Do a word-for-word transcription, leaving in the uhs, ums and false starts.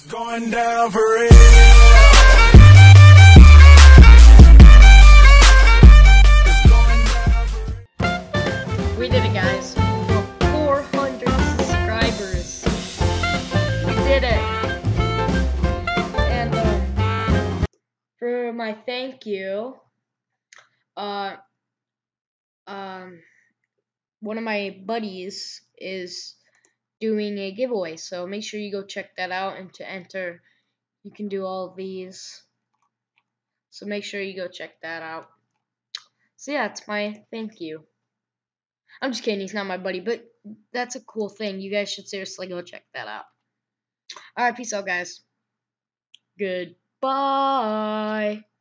Going down for real. We did it, guys. We're four hundred subscribers. We did it. And um, for my thank you, uh, um, one of my buddies is doing a giveaway, so make sure you go check that out. And to enter, you can do all of these. So make sure you go check that out. So yeah, it's my thank you. I'm just kidding, he's not my buddy, but that's a cool thing. You guys should seriously go check that out. Alright, peace out, guys. Goodbye.